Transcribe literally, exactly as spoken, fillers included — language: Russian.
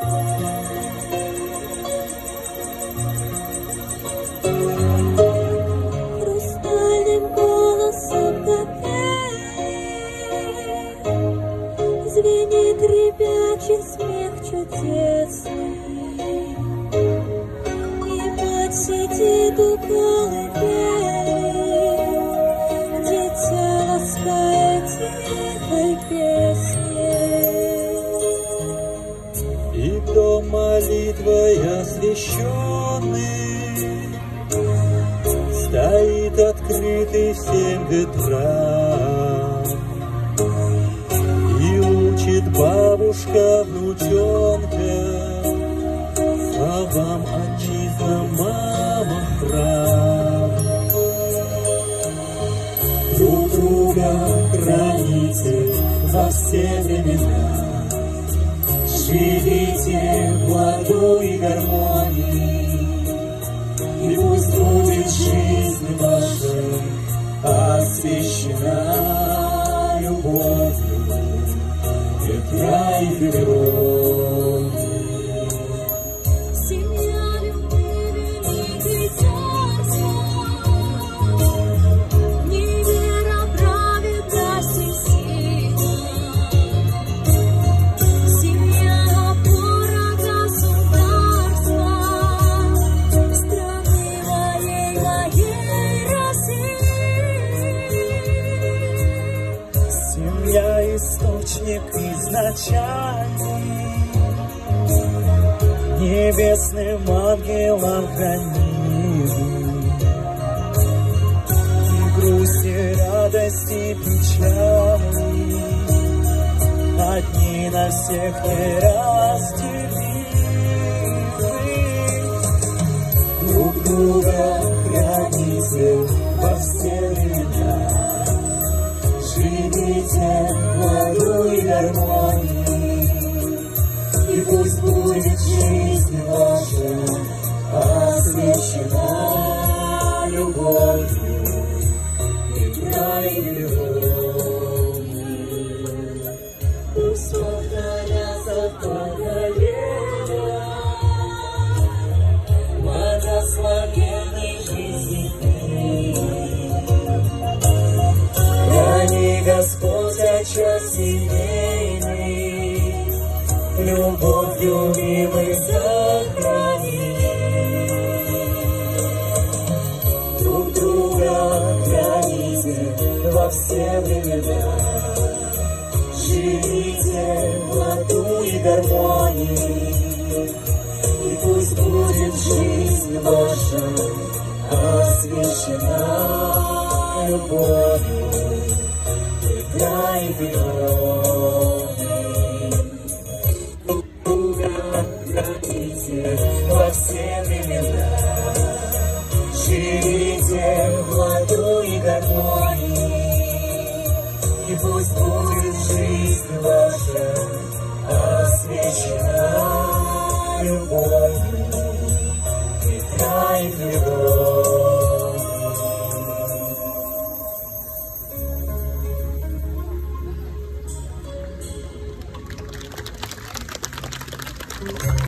Хрустальным голосом звенит ребячий смех чудесный, и мать сидит у колыбели, дитя ласкает тихой песней. И дом молитвой освященный стоит открытый всем ветрам, и учит бабушка внучонка словам отчизна, мама, храм. Друг друга храните во все времена, живите в ладу и гармонии, и пусть будет жизнь ваша освящена любовью ветра и природы. Семья любви, великий царства, не вера правит даст и сила. Семья опора государства, страны моей, моей России. Семья — источник изначальный, небесным ангелом храним. И грусти, радости, печали одни на всех неразделимы. Друг друга храните во все времена, живите в ладу и гармонии, и пусть будет жизнь ваша освящена любовью ветра и природы. Пусть повторятся поколения благословенной жизни книги. Храни, Господь, очаг семейный, любовью милой сохрани. Друг друга храните во все времена, живите в ладу и гармонии, и пусть будет жизнь ваша освящена любовью ветра и природы. Во все времена живите в ладу и гармонии, и пусть будет жизнь ваша освящена любовью ветра и природы.